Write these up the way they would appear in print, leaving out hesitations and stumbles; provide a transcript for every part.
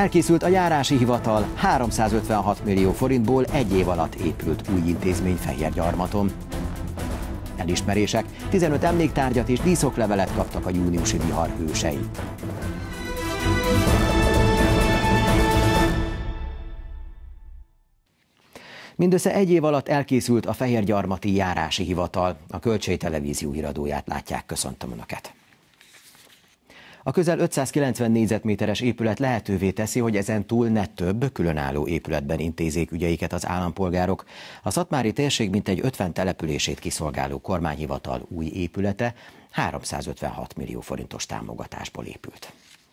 Elkészült a járási hivatal, 356 millió forintból egy év alatt épült új intézmény Fehérgyarmaton. Elismerések, 15 emléktárgyat és díszoklevelet kaptak a júniusi vihar hősei. Mindössze egy év alatt elkészült a Fehérgyarmati járási hivatal. A Kölcsey Televízió híradóját látják, köszöntöm Önöket. A közel 590 négyzetméteres épület lehetővé teszi, hogy ezen túl ne több, különálló épületben intézzék ügyeiket az állampolgárok. A szatmári térség mintegy 50 települését kiszolgáló kormányhivatal új épülete 356 millió forintos támogatásból épült.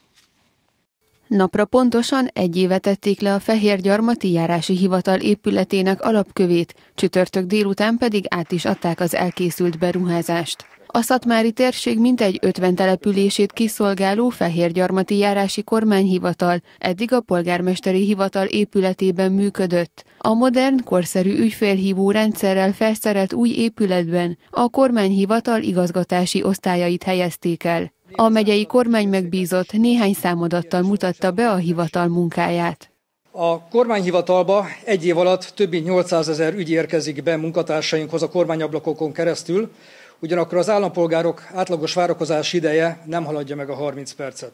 Napra pontosan egy éve tették le a Fehérgyarmati járási hivatal épületének alapkövét, csütörtök délután pedig át is adták az elkészült beruházást. A szatmári térség mintegy 50 települését kiszolgáló Fehérgyarmati járási kormányhivatal eddig a polgármesteri hivatal épületében működött. A modern, korszerű ügyfélhívó rendszerrel felszerelt új épületben a kormányhivatal igazgatási osztályait helyezték el. A megyei kormány megbízott néhány számadattal mutatta be a hivatal munkáját. A kormányhivatalba egy év alatt több mint 800 000 ügy érkezik be munkatársainkhoz a kormányablakokon keresztül, ugyanakkor az állampolgárok átlagos várakozási ideje nem haladja meg a 30 percet.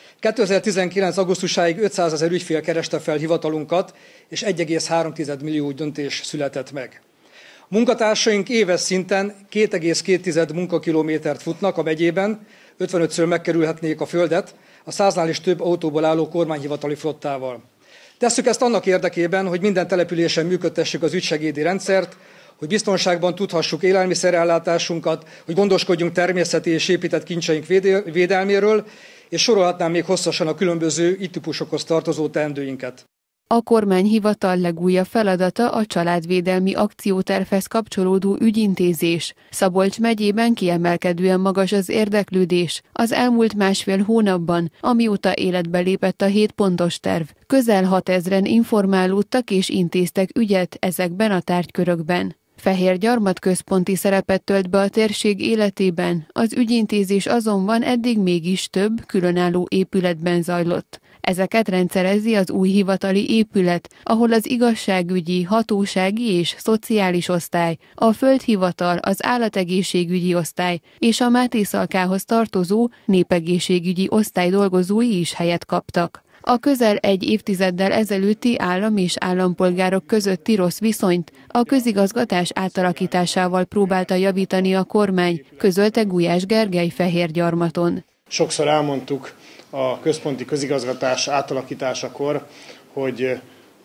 2019. augusztusáig 500 000 ügyfél kereste fel hivatalunkat, és 1,3 millió döntés született meg. A munkatársaink éves szinten 2,2 munkakilométert futnak a megyében, 55-ször megkerülhetnék a földet a 100-nál is több autóból álló kormányhivatali flottával. Tesszük ezt annak érdekében, hogy minden településen működtessük az ügysegédi rendszert, hogy biztonságban tudhassuk élelmiszerellátásunkat, hogy gondoskodjunk természeti és épített kincseink védelméről, és sorolhatnám még hosszasan a különböző típusokhoz tartozó teendőinket. A kormányhivatal legújabb feladata a családvédelmi akciótervhez kapcsolódó ügyintézés. Szabolcs megyében kiemelkedően magas az érdeklődés az elmúlt másfél hónapban, amióta életbe lépett a 7 pontos terv. Közel 6000-en informálódtak és intéztek ügyet ezekben a tárgykörökben. Fehérgyarmat központi szerepet tölt be a térség életében, az ügyintézés azonban eddig mégis több, különálló épületben zajlott. Ezeket rendszerezi az új hivatali épület, ahol az igazságügyi, hatósági és szociális osztály, a földhivatal, az állategészségügyi osztály és a Máté Szalkához tartozó népegészségügyi osztály dolgozói is helyet kaptak. A közel egy évtizeddel ezelőtti állam és állampolgárok közötti rossz viszonyt a közigazgatás átalakításával próbálta javítani a kormány, közölte Gulyás Gergely Fehérgyarmaton. Sokszor elmondtuk a központi közigazgatás átalakításakor, hogy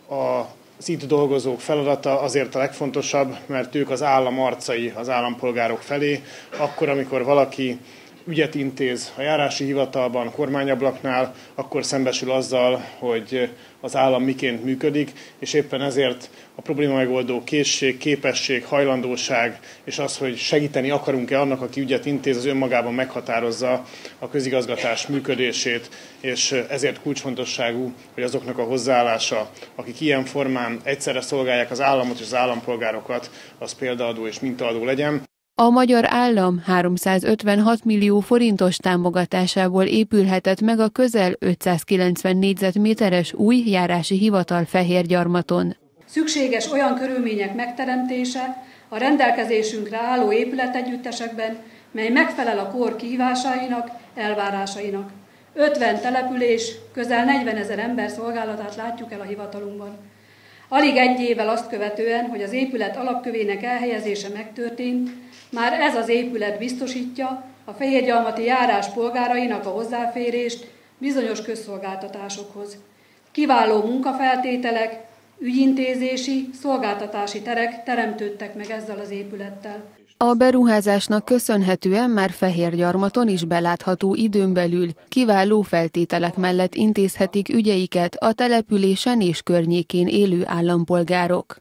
az itt dolgozók feladata azért a legfontosabb, mert ők az állam arcai az állampolgárok felé. Akkor, amikor valaki ügyet intéz a járási hivatalban, kormányablaknál, akkor szembesül azzal, hogy az állam miként működik, és éppen ezért a probléma megoldó készség, képesség, hajlandóság, és az, hogy segíteni akarunk-e annak, aki ügyet intéz, az önmagában meghatározza a közigazgatás működését, és ezért kulcsfontosságú, hogy azoknak a hozzáállása, akik ilyen formán egyszerre szolgálják az államot és az állampolgárokat, az példaadó és mintaadó legyen. A magyar állam 356 millió forintos támogatásából épülhetett meg a közel 590 négyzetméteres új járási hivatal Fehérgyarmaton. Szükséges olyan körülmények megteremtése a rendelkezésünkre álló épületegyüttesekben, mely megfelel a kor kihívásainak, elvárásainak. 50 település, közel 40 000 ember szolgálatát látjuk el a hivatalunkban. Alig egy évvel azt követően, hogy az épület alapkövének elhelyezése megtörtént, már ez az épület biztosítja a fehérgyarmati járás polgárainak a hozzáférést bizonyos közszolgáltatásokhoz. Kiváló munkafeltételek, ügyintézési, szolgáltatási terek teremtődtek meg ezzel az épülettel. A beruházásnak köszönhetően már Fehérgyarmaton is belátható időn belül kiváló feltételek mellett intézhetik ügyeiket a településen és környékén élő állampolgárok.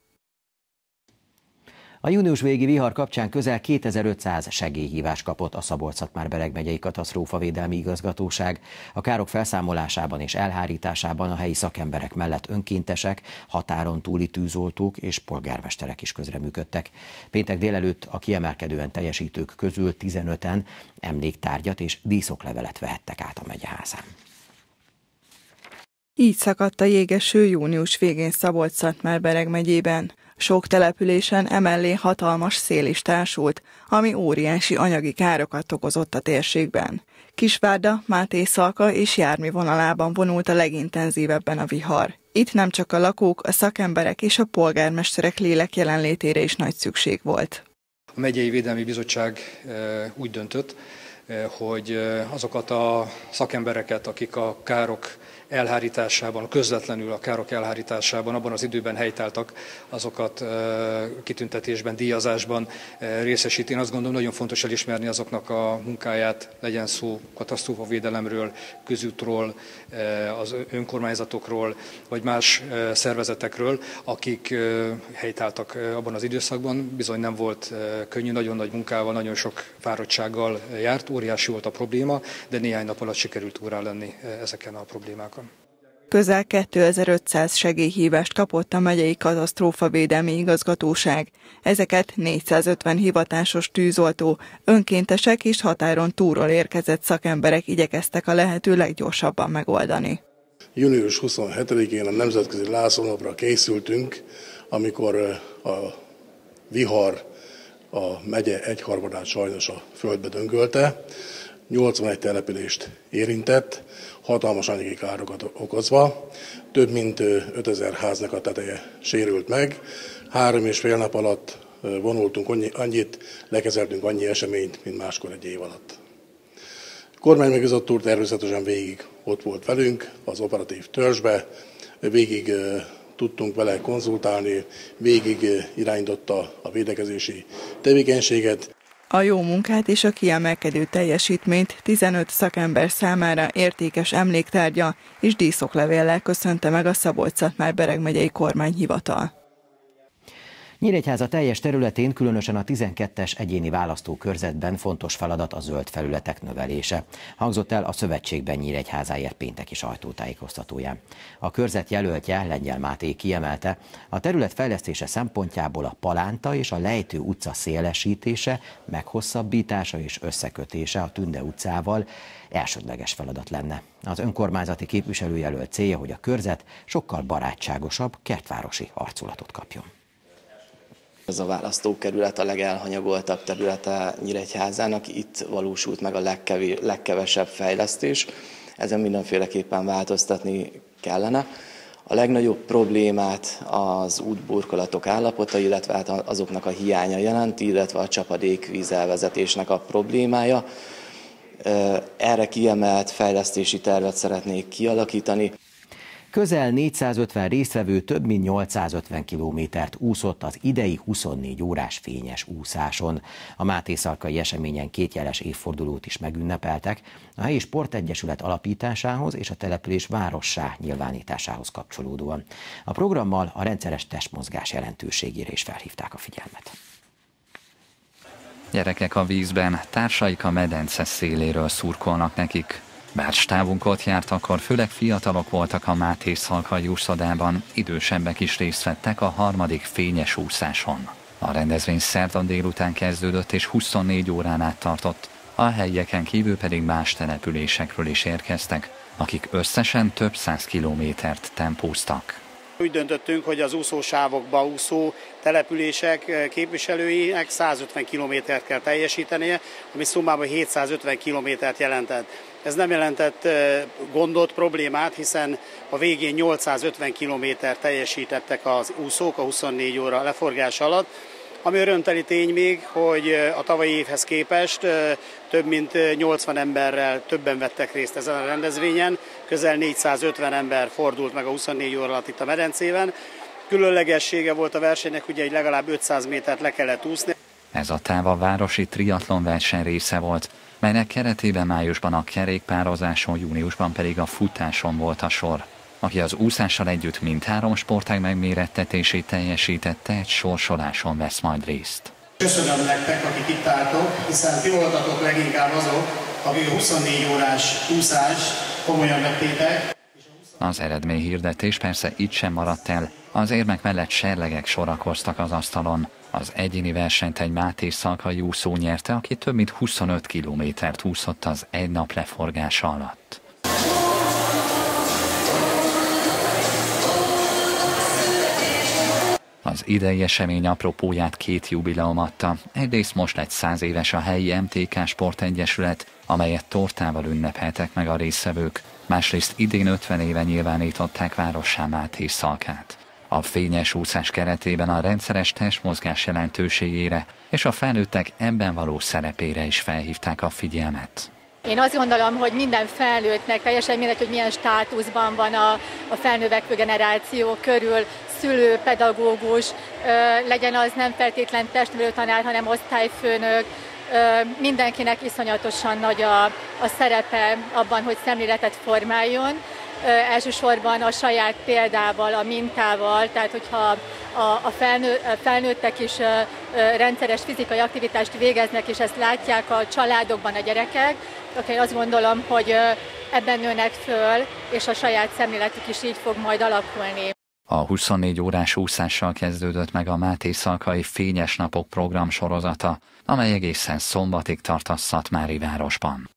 A június végi vihar kapcsán közel 2500 segélyhívást kapott a Szabolcs-Szatmár-Bereg megyei katasztrófavédelmi igazgatóság. A károk felszámolásában és elhárításában a helyi szakemberek mellett önkéntesek, határon túli tűzoltók és polgármesterek is közreműködtek. Péntek délelőtt a kiemelkedően teljesítők közül 15-en emléktárgyat és díszoklevelet vehettek át a megyeházán. Így szakadt a jégeső június végén Szabolcs-Szatmár-Bereg megyében. Sok településen emellé hatalmas szél is társult, ami óriási anyagi károkat okozott a térségben. Kisvárda, Mátészalka és Jármi vonalában vonult a legintenzívebben a vihar. Itt nem csak a lakók, a szakemberek és a polgármesterek lélek jelenlétére is nagy szükség volt. A Megyei Védelmi Bizottság úgy döntött, hogy azokat a szakembereket, akik a károk elhárításában, közvetlenül a károk elhárításában abban az időben helytáltak, azokat kitüntetésben, díjazásban részesíti. Én azt gondolom, nagyon fontos elismerni azoknak a munkáját, legyen szó katasztrófavédelemről, közútról, az önkormányzatokról, vagy más szervezetekről, akik helytáltak abban az időszakban. Bizony nem volt könnyű, nagyon nagy munkával, nagyon sok fáradtsággal járt, óriási volt a probléma, de néhány nap alatt sikerült úrrá lenni ezeken a problémákon. Közel 2500 segélyhívást kapott a megyei katasztrófavédelmi igazgatóság. Ezeket 450 hivatásos tűzoltó, önkéntesek és határon túlról érkezett szakemberek igyekeztek a lehető leggyorsabban megoldani. Június 27-én a Nemzetközi Lászlónapra készültünk, amikor a vihar a megye egyharmadát sajnos a földbe döngölte, 81 települést érintett, hatalmas anyagi károkat okozva, több mint 5000 háznak a teteje sérült meg. 3,5 nap alatt vonultunk annyit, lekezeltünk annyi eseményt, mint máskor egy év alatt. A kormánymegbizott úr természetesen végig ott volt velünk az operatív törzsbe, végig tudtunk vele konzultálni, végig irányította a védekezési tevékenységet. A jó munkát és a kiemelkedő teljesítményt 15 szakember számára értékes emléktárgya és díszoklevéllel köszönte meg a Szabolcs-Szatmár-Bereg megyei kormányhivatal. Nyíregyháza teljes területén, különösen a 12-es egyéni választókörzetben fontos feladat a zöld felületek növelése. Hangzott el a szövetségben Nyíregyházáért pénteki sajtótájékoztatóján. A körzet jelöltje, Lengyel Máté kiemelte, a terület fejlesztése szempontjából a Palánta és a Lejtő utca szélesítése, meghosszabbítása és összekötése a Tünde utcával elsődleges feladat lenne. Az önkormányzati képviselőjelölt célja, hogy a körzet sokkal barátságosabb, kertvárosi arculatot kapjon. Ez a választókerület a legelhanyagoltabb területe Nyíregyházának, itt valósult meg a legkevesebb fejlesztés, ezen mindenféleképpen változtatni kellene. A legnagyobb problémát az útburkolatok állapota, illetve azoknak a hiánya jelenti, illetve a csapadékvíz elvezetésnek a problémája. Erre kiemelt fejlesztési tervet szeretnék kialakítani. Közel 450 résztvevő több mint 850 kilométert úszott az idei 24 órás fényes úszáson. A Mátészalkai eseményen 2 jeles évfordulót is megünnepeltek, a helyi sportegyesület alapításához és a település várossá nyilvánításához kapcsolódóan. A programmal a rendszeres testmozgás jelentőségére is felhívták a figyelmet. Gyerekek a vízben, társaik a medence széléről szurkolnak nekik. Bár stávunk ott járt, akkor főleg fiatalok voltak a Mátészalkai úszodában, idősebbek is részt vettek a 3. fényes úszáson. A rendezvény szerdán délután kezdődött és 24 órán át tartott, a helyieken kívül pedig más településekről is érkeztek, akik összesen több 100 kilométert tempóztak. Úgy döntöttünk, hogy az úszósávokba úszó települések képviselőinek 150 kilométert kell teljesítenie, ami szumában 750 kilométert jelentett. Ez nem jelentett gondot, problémát, hiszen a végén 850 kilométert teljesítettek az úszók a 24 óra leforgás alatt. Ami örömteli tény még, hogy a tavalyi évhez képest több mint 80 emberrel többen vettek részt ezen a rendezvényen, közel 450 ember fordult meg a 24 óra alatt itt a medencében. Különlegessége volt a versenynek, ugye, hogy legalább 500 métert le kellett úszni. Ez a táv a városi triatlon verseny része volt, melynek keretében májusban a kerékpározáson, júniusban pedig a futáson volt a sor. Aki az úszással együtt mindhárom sportág megmérettetését teljesítette, egy sorsoláson vesz majd részt. Köszönöm nektek, akik itt álltok, hiszen ti voltatok leginkább azok, akik a 24 órás úszást komolyan vettétek. Az eredményhirdetés persze itt sem maradt el, az érmek mellett serlegek sorakoztak az asztalon. Az egyéni versenyt egy Mátészalkai úszó nyerte, aki több mint 25 kilométert úszott az egy nap leforgása alatt. Az idei esemény apropóját 2 jubileum adta. Egyrészt most lett 100 éves a helyi MTK Sportegyesület, amelyet tortával ünnepeltek meg a résztvevők. Másrészt idén 50 éve nyilvánították várossá Mátészalkát. A fényes úszás keretében a rendszeres testmozgás jelentőségére és a felnőttek ebben való szerepére is felhívták a figyelmet. Én azt gondolom, hogy minden felnőttnek, teljesen mindegy, hogy milyen státuszban van a felnövekvő generáció körül, szülő, pedagógus, legyen az nem feltétlen testnevelő tanár, hanem osztályfőnök, mindenkinek iszonyatosan nagy a szerepe abban, hogy szemléletet formáljon. Elsősorban a saját példával, a mintával, tehát hogyha a felnőttek is rendszeres fizikai aktivitást végeznek, és ezt látják a családokban a gyerekek, akkor én azt gondolom, hogy ebben nőnek föl, és a saját szemléletük is így fog majd alakulni. A 24 órás úszással kezdődött meg a Mátészalkai Fényes Napok program sorozata, amely egészen szombatig tart a Szatmári városban.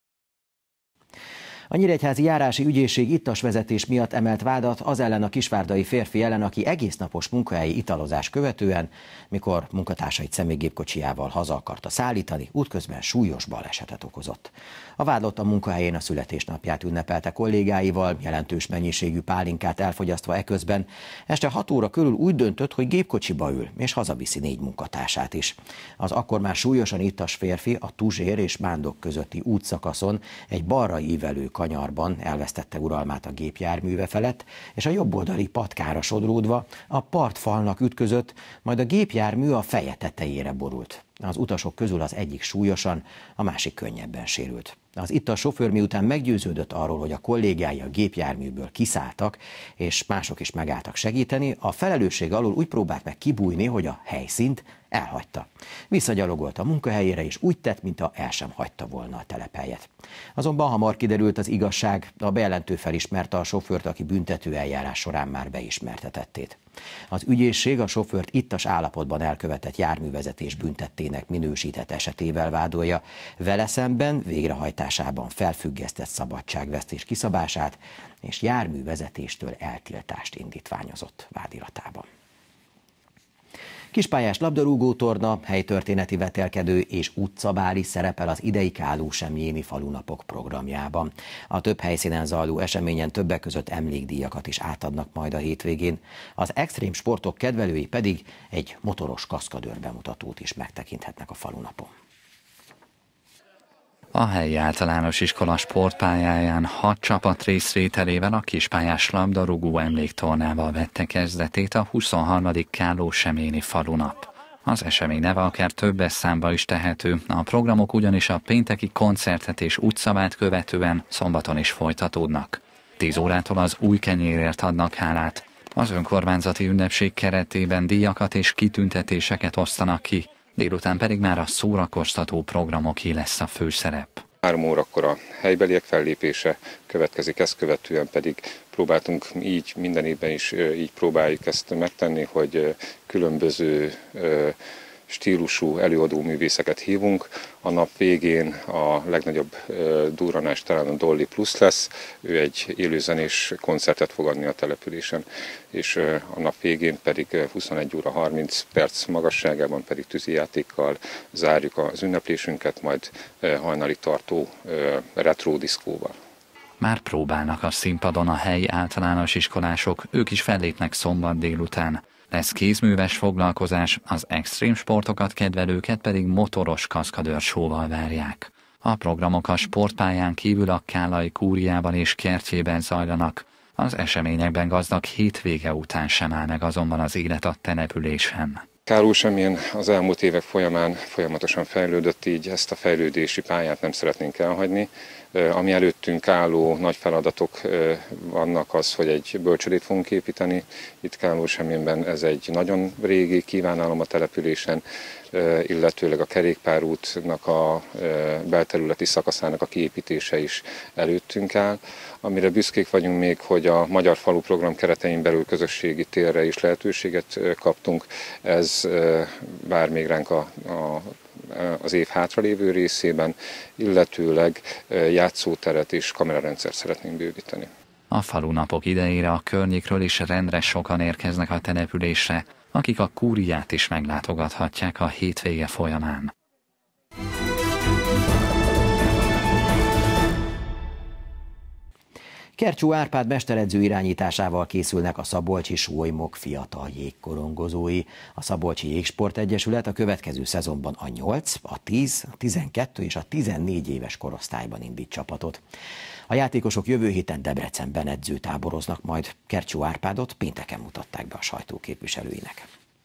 A nyíregyházi járási ügyészség ittas vezetés miatt emelt vádat az ellen a kisvárdai férfi ellen, aki egésznapos munkahelyi italozás követően, mikor munkatársait személygépkocsijával haza akarta szállítani, útközben súlyos balesetet okozott. A vádlott a munkahelyén a születésnapját ünnepelte kollégáival, jelentős mennyiségű pálinkát elfogyasztva eközben. Este 6 óra körül úgy döntött, hogy gépkocsiba ül, és hazaviszi 4 munkatársát is. Az akkor már súlyosan ittas férfi a Tuzsér és Mándok közötti útszakaszon egy balra ívelő kanyarban elvesztette uralmát a gépjárműve felett, és a jobboldali patkára sodródva a partfalnak ütközött, majd a gépjármű a feje tetejére borult. Az utasok közül az egyik súlyosan, a másik könnyebben sérült. Az ittas sofőr miután meggyőződött arról, hogy a kollégái a gépjárműből kiszálltak, és mások is megálltak segíteni, a felelősség alól úgy próbált meg kibújni, hogy a helyszínt elhagyta. Visszagyalogolt a munkahelyére, és úgy tett, mintha el sem hagyta volna a telephelyet. Azonban hamar kiderült az igazság, a bejelentő felismerte a sofőrt, aki büntető eljárás során már beismerte tettét. Az ügyészség a sofőrt ittas állapotban elkövetett járművezetés büntettének minősített esetével vádolja, vele szemben végrehajtásában felfüggesztett szabadságvesztés kiszabását és járművezetéstől eltiltást indítványozott vádiratában. Kispályás labdarúgótorna, helytörténeti vetélkedő és utcabáli szerepel az idei Kálósemjéni falunapok programjában. A több helyszínen zajló eseményen többek között emlékdíjakat is átadnak majd a hétvégén. Az extrém sportok kedvelői pedig egy motoros kaszkadőr bemutatót is megtekinthetnek a falunapon. A helyi általános iskola sportpályáján 6 csapat részvételével a kispályás labdarúgó emléktornával vette kezdetét a 23. Kálósemjéni falunap. Az esemény neve akár többes számba is tehető, a programok ugyanis a pénteki koncertet és utcabát követően szombaton is folytatódnak. 10 órától az új kenyérért adnak hálát. Az önkormányzati ünnepség keretében díjakat és kitüntetéseket osztanak ki, délután pedig már a szórakoztató programoké lesz a főszerep. 3 órakor a helybeliek fellépése következik, ezt követően pedig próbáltunk így, minden évben is így próbáljuk ezt megtenni, hogy különböző stílusú előadó művészeket hívunk. A nap végén a legnagyobb durranás talán a Dolly Plus lesz, ő egy élőzenés koncertet fog adni a településen, és a nap végén pedig 21 óra 30 perc magasságában pedig tűzijátékkal zárjuk az ünneplésünket, majd hajnalig tartó retro diszkóval. Már próbálnak a színpadon a helyi általános iskolások, ők is fellépnek szombat délután. Lesz kézműves foglalkozás, az extrém sportokat kedvelőket pedig motoros kaszkadőr show-val várják. A programok a sportpályán kívül a Kállai Kúriában és Kertjében zajlanak. Az eseményekben gazdag hétvége után sem áll meg azonban az élet a településen. Kálósemjén az elmúlt évek folyamán folyamatosan fejlődött, így ezt a fejlődési pályát nem szeretnénk elhagyni. Ami előttünk álló nagy feladatok vannak az, hogy egy bölcsödét fogunk építeni. Itt Kálósemjénben ez egy nagyon régi kívánalom a településen, illetőleg a kerékpárútnak a belterületi szakaszának a kiépítése is előttünk áll. Amire büszkék vagyunk még, hogy a Magyar Falu program keretein belül közösségi térre is lehetőséget kaptunk. Ez vár még ránk az év hátralévő részében, illetőleg játszóteret és kamerarendszert szeretnénk bővíteni. A falunapok idejére a környékről is rendre sokan érkeznek a településre. akik a kúriát is meglátogathatják a hétvége folyamán. Kercsó Árpád mesteredző irányításával készülnek a szabolcsi Solymok fiatal jégkorongozói. A Szabolcsi Jégsport Egyesület a következő szezonban a 8, a 10, a 12 és a 14 éves korosztályban indít csapatot. A játékosok jövő héten Debrecenben edzőtáboroznak, majd Kercsó Árpádot pénteken mutatták be a sajtó képviselőinek.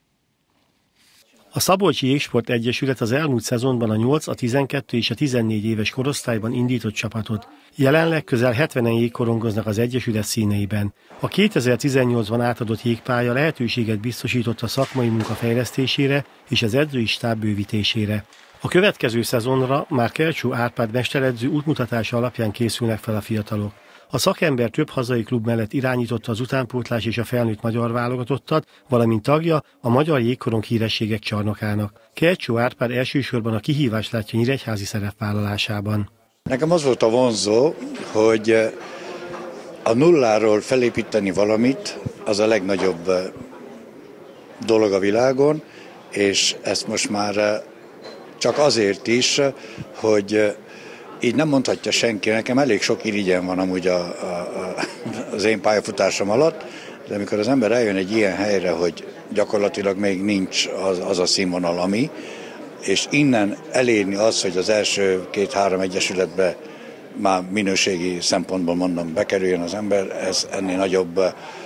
A Szabolcsi Jégsport Egyesület az elmúlt szezonban a 8, a 12 és a 14 éves korosztályban indított csapatot. Jelenleg közel 70-en jégkorongoznak az Egyesület színeiben. A 2018-ban átadott jégpálya lehetőséget biztosított a szakmai munka fejlesztésére és az edzői stáb bővítésére. A következő szezonra már Kercsó Árpád mesteredző útmutatása alapján készülnek fel a fiatalok. A szakember több hazai klub mellett irányította az utánpótlás és a felnőtt magyar válogatottat, valamint tagja a Magyar Jégkorong Hírességek Csarnokának. Kercsó Árpád elsősorban a kihívást látja nyíregyházi szerepvállalásában. Nekem az volt a vonzó, hogy a nulláról felépíteni valamit, az a legnagyobb dolog a világon, és ezt most már csak azért is, hogy így nem mondhatja senki, nekem elég sok irigyem van amúgy az én pályafutásom alatt, de amikor az ember eljön egy ilyen helyre, hogy gyakorlatilag még nincs az a színvonal, ami, és innen elérni az, hogy az első 2-3 egyesületbe már minőségi szempontból mondom bekerüljön az ember, ez ennél nagyobb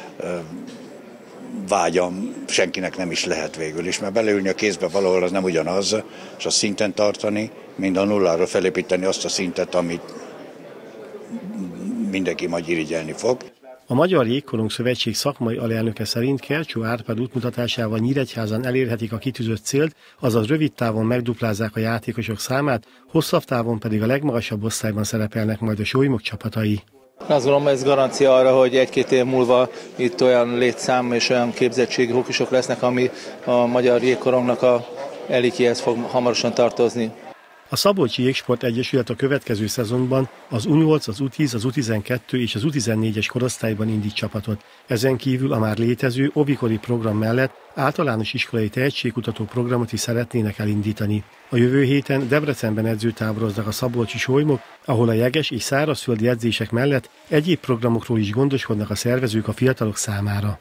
vágyam senkinek nem is lehet végül is, mert beleülni a kézbe valahol az nem ugyanaz, és a szinten tartani, mint a nulláról felépíteni azt a szintet, amit mindenki majd irigyelni fog. A Magyar Jégkorong Szövetség szakmai alelnöke szerint Kercsó Árpád útmutatásával Nyíregyházan elérhetik a kitűzött célt, azaz rövid távon megduplázzák a játékosok számát, hosszabb távon pedig a legmagasabb osztályban szerepelnek majd a Solymok csapatai. Azt gondolom, ez garancia arra, hogy 1-2 év múlva itt olyan létszám és olyan képzettségű hokisok lesznek, ami a Magyar Jégkorongnak a elikéhez fog hamarosan tartozni. A Szabolcsi Jégsport Egyesület a következő szezonban az U8, az U10, az U12 és az U14-es korosztályban indít csapatot. Ezen kívül a már létező óvikori program mellett általános iskolai tehetségkutató programot is szeretnének elindítani. A jövő héten Debrecenben edzőtáboroznak a szabolcsi Solymok, ahol a jeges és szárazföldi edzések mellett egyéb programokról is gondoskodnak a szervezők a fiatalok számára.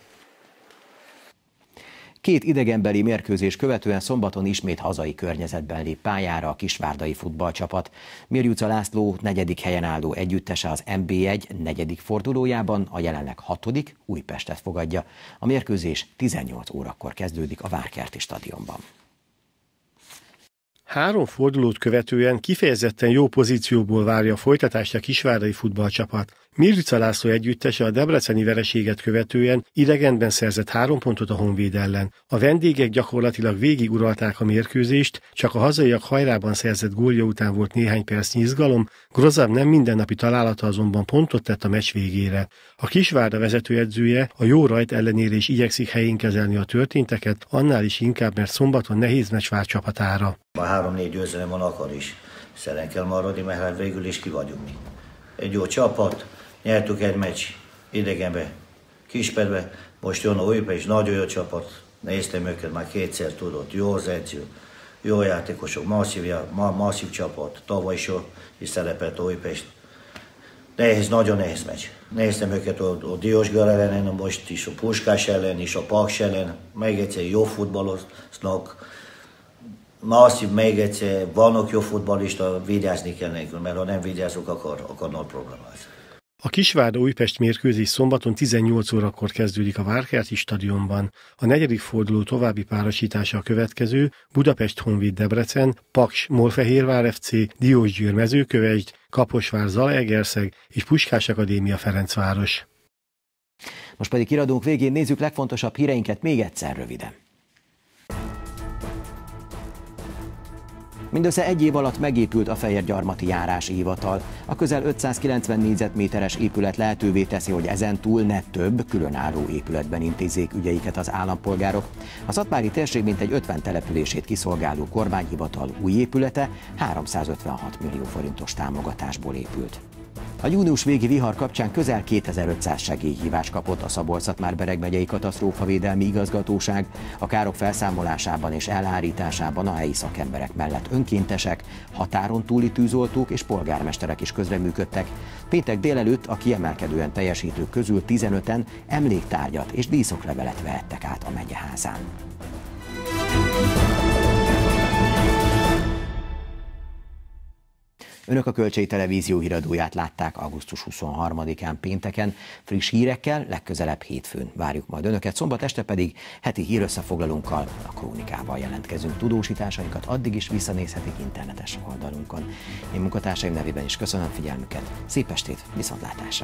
2 idegenbeli mérkőzés követően szombaton ismét hazai környezetben lép pályára a kisvárdai futballcsapat. Mirjuca László 4. helyen álló együttese az NB1 4. fordulójában a jelenleg 6. Újpestet fogadja. A mérkőzés 18 órakor kezdődik a Várkerti stadionban. 3 fordulót követően kifejezetten jó pozícióból várja a folytatást a kisvárdai futballcsapat. Mirjuca László együttese a debreceni vereséget követően idegenben szerzett 3 pontot a Honvéd ellen. A vendégek gyakorlatilag végig uralták a mérkőzést, csak a hazaiak hajrában szerzett gólja után volt néhány percnyi izgalom, Grozav nem mindennapi találata azonban pontot tett a meccs végére. A Kisvárda vezetőedzője a jó rajt ellenére is igyekszik helyén kezelni a történteket, annál is inkább, mert szombaton nehéz meccs vár csapatára. A 3-4 győzelem van, akkor is szeren kell maradni, mert hát végül is ki vagyunk mi. Egy jó csapat, nyertük egy meccs idegenbe, Kispestbe, most jön a Újpest, nagyon jó csapat, néztem őket már 2-szer tudott, jó az edző, jó játékosok, masszív csapat, tavaly is szerepelt Újpest. Nehéz, nagyon nehéz meccs. Néztem őket a Diósgör ellen, most is a Puskás ellen, és a Paks ellen, még egyszer jó futballoznak, masszív, még egyszer, vannak jó futballista, vigyázni kell nekünk, mert ha nem vigyázunk, akkor nagy probléma lesz. A Kisvárda-Újpest mérkőzés szombaton 18 órakor kezdődik a Várkerti stadionban. A 4. forduló további párosítása a következő: Budapest-Honvéd Debrecen, Paks-Molfehérvár FC, Diósgyőr Mezőkövesd, Kaposvár Zalaegerszeg és Puskás Akadémia Ferencváros. Most pedig kiradónk végén nézzük legfontosabb híreinket még egyszer röviden. Mindössze egy év alatt megépült a Fehérgyarmati járási hivatal. A közel 590 négyzetméteres épület lehetővé teszi, hogy ezentúl ne több különálló épületben intézzék ügyeiket az állampolgárok. A szatmári térség mintegy 50 települését kiszolgáló kormányhivatal új épülete 356 millió forintos támogatásból épült. A június végi vihar kapcsán közel 2500 segélyhívást kapott a Szabolcs-Szatmár-Bereg megyei katasztrófavédelmi igazgatóság. A károk felszámolásában és elhárításában a helyi szakemberek mellett önkéntesek, határon túli tűzoltók és polgármesterek is közreműködtek. Péntek délelőtt a kiemelkedően teljesítők közül 15-en emléktárgyat és díszoklevelet vehettek át a megyeházán. Önök a Kölcsei Televízió híradóját látták augusztus 23-án pénteken. Friss hírekkel legközelebb hétfőn várjuk majd Önöket, szombat este pedig heti hírösszefoglalónkkal, a Krónikával jelentkezünk. Tudósításainkat addig is visszanézhetik internetes oldalunkon. Én munkatársaim nevében is köszönöm figyelmüket. Szép estét, viszontlátásra!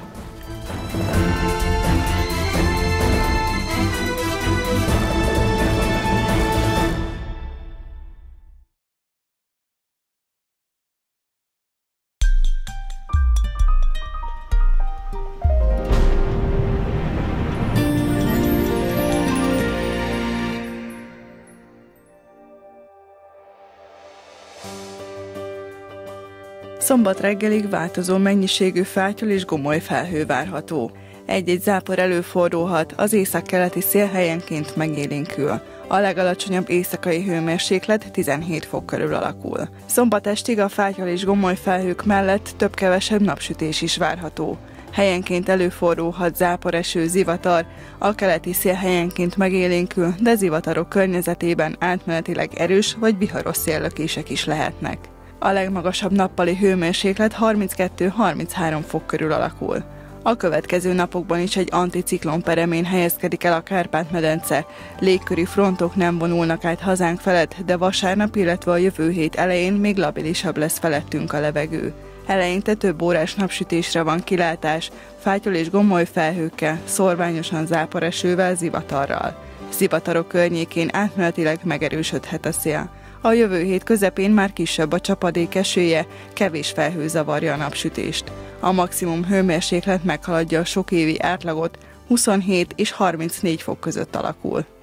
Szombat reggelig változó mennyiségű fátyol és gomoly felhő várható. Egy-egy zápor előfordulhat, az északkeleti szél helyenként megélénkül. A legalacsonyabb éjszakai hőmérséklet 17 fok körül alakul. Szombat estig a fátyol és gomoly felhők mellett több-kevesebb napsütés is várható. Helyenként előfordulhat záporeső, zivatar, a keleti szél helyenként megélénkül, de zivatarok környezetében átmenetileg erős vagy viharos széllökések is lehetnek. A legmagasabb nappali hőmérséklet 32-33 fok körül alakul. A következő napokban is egy anticiklon peremén helyezkedik el a Kárpát-medence. Légköri frontok nem vonulnak át hazánk felett, de vasárnap, illetve a jövő hét elején még labilisabb lesz felettünk a levegő. Eleinte több órás napsütésre van kilátás, fátyol és gomoly felhőkkel, szorványosan záporesővel, zivatarral. Zivatarok környékén átmenetileg megerősödhet a szél. A jövő hét közepén már kisebb a csapadék esélye, kevés felhő zavarja a napsütést. A maximum hőmérséklet meghaladja a sokévi átlagot, 27 és 34 fok között alakul.